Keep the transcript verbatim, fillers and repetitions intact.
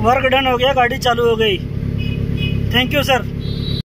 Work done हो गया, गाड़ी चालू हो गई। Thank you sir.